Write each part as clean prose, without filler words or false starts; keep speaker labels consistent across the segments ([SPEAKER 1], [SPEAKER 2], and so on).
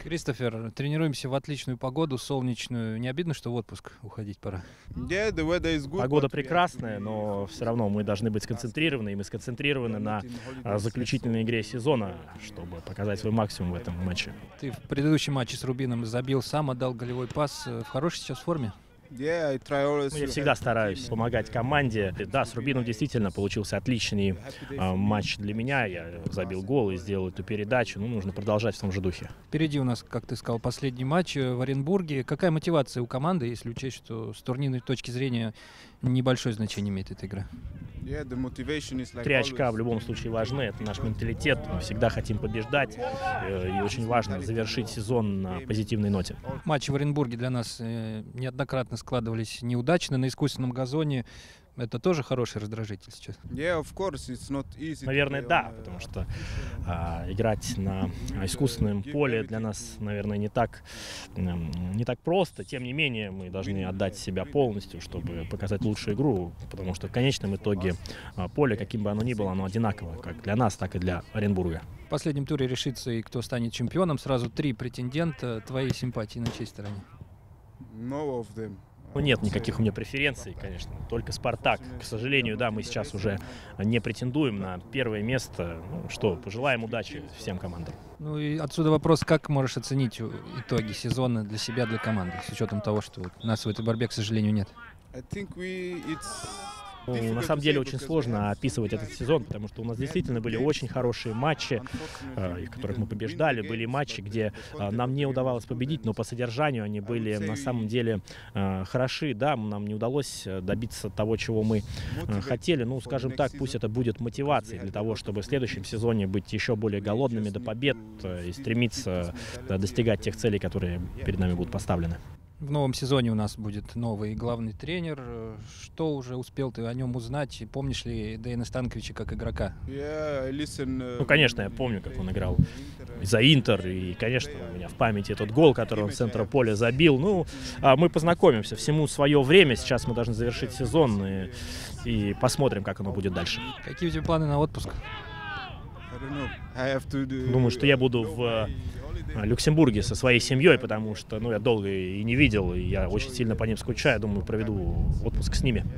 [SPEAKER 1] Кристофер, тренируемся в отличную погоду, солнечную. Не обидно, что в отпуск уходить пора?
[SPEAKER 2] Погода прекрасная, но все равно мы должны быть сконцентрированы, и мы сконцентрированы на заключительной игре сезона, чтобы показать свой максимум в этом матче.
[SPEAKER 1] Ты в предыдущем матче с Рубином забил сам, отдал голевой пас. В хорошей сейчас форме?
[SPEAKER 2] Я всегда стараюсь помогать команде. Да, с Рубином действительно получился отличный матч для меня. Я забил гол и сделал эту передачу. Нужно продолжать в том же духе.
[SPEAKER 1] Впереди у нас, как ты сказал, последний матч в Оренбурге. Какая мотивация у команды, если учесть, что с турнирной точки зрения небольшое значение имеет эта игра?
[SPEAKER 2] 3 очка в любом случае важны. Это наш менталитет. Мы всегда хотим побеждать. И очень важно завершить сезон на позитивной ноте.
[SPEAKER 1] Матчи в Оренбурге для нас неоднократно складывались неудачно на искусственном газоне. Это тоже хороший раздражитель сейчас?
[SPEAKER 2] Наверное, да, потому что играть на искусственном поле для нас, наверное, не так просто. Тем не менее, мы должны отдать себя полностью, чтобы показать лучшую игру, потому что в конечном итоге поле, каким бы оно ни было, оно одинаково, как для нас, так и для Оренбурга.
[SPEAKER 1] В последнем туре решится и кто станет чемпионом. Сразу 3 претендента. Твои симпатии на чьей стороне?
[SPEAKER 2] Нет никаких у меня преференций, конечно, только «Спартак». К сожалению, да, мы сейчас уже не претендуем на первое место. Пожелаем удачи всем командам.
[SPEAKER 1] И отсюда вопрос, как можешь оценить итоги сезона для себя, для команды, с учетом того, что нас в этой борьбе, к сожалению, нет?
[SPEAKER 2] На самом деле очень сложно описывать этот сезон, потому что у нас действительно были очень хорошие матчи, в которых мы побеждали. Были матчи, где нам не удавалось победить, но по содержанию они были на самом деле хороши. Да, нам не удалось добиться того, чего мы хотели. Скажем так, пусть это будет мотивацией для того, чтобы в следующем сезоне быть еще более голодными до побед и стремиться достигать тех целей, которые перед нами будут поставлены.
[SPEAKER 1] В новом сезоне у нас будет новый главный тренер. Что уже успел ты о нем узнать? Помнишь ли Дэйна Станковича как игрока?
[SPEAKER 2] Конечно, я помню, как он играл за Интер. И, конечно, у меня в памяти тот гол, который он в центре поля забил. Мы познакомимся. Всему свое время. Сейчас мы должны завершить сезон и посмотрим, как оно будет дальше.
[SPEAKER 1] Какие у тебя планы на отпуск?
[SPEAKER 2] Думаю, что я буду в Люксембурге со своей семьей, потому что я долго и не видел, и я очень сильно по ним скучаю. Думаю, проведу отпуск с ними.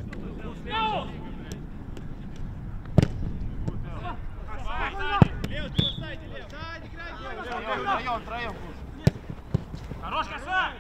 [SPEAKER 3] Хорош, косой!